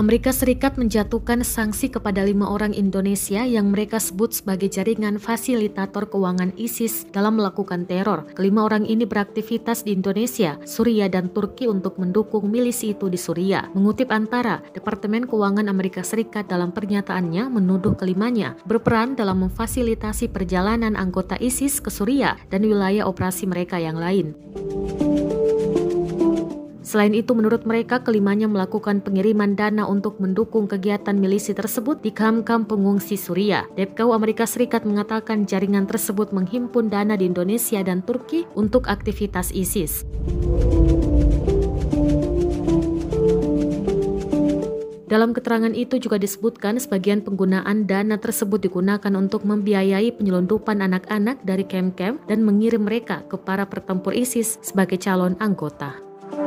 Amerika Serikat menjatuhkan sanksi kepada 5 orang Indonesia yang mereka sebut sebagai jaringan fasilitator keuangan ISIS dalam melakukan teror. Kelima orang ini beraktivitas di Indonesia, Suriah, dan Turki untuk mendukung milisi itu di Suriah. Mengutip Antara, Departemen Keuangan Amerika Serikat dalam pernyataannya menuduh kelimanya berperan dalam memfasilitasi perjalanan anggota ISIS ke Suriah dan wilayah operasi mereka yang lain. Selain itu, menurut mereka, kelimanya melakukan pengiriman dana untuk mendukung kegiatan milisi tersebut di kamp-kamp pengungsi Suriah. Depkau Amerika Serikat mengatakan jaringan tersebut menghimpun dana di Indonesia dan Turki untuk aktivitas ISIS. Dalam keterangan itu juga disebutkan sebagian penggunaan dana tersebut digunakan untuk membiayai penyelundupan anak-anak dari kamp-kamp dan mengirim mereka ke para pertempur ISIS sebagai calon anggota.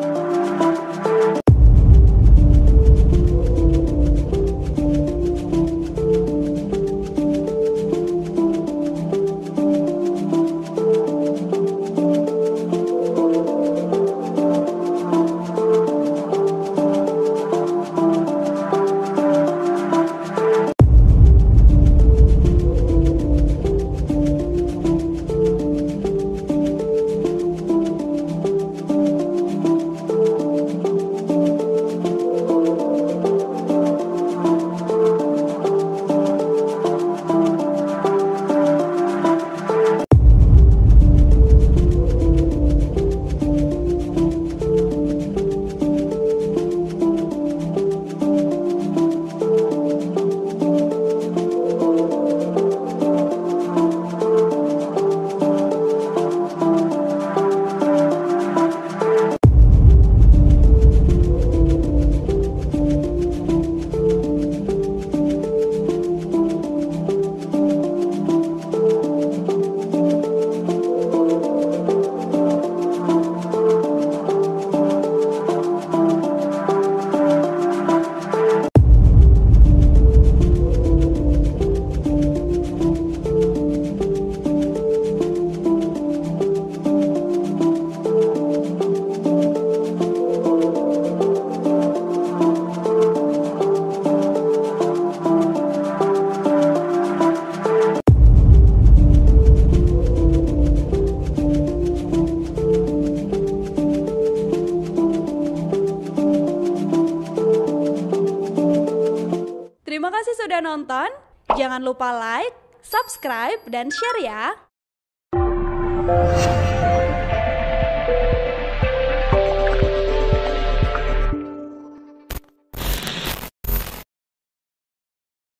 Terima kasih sudah nonton. Jangan lupa like, subscribe, dan share ya.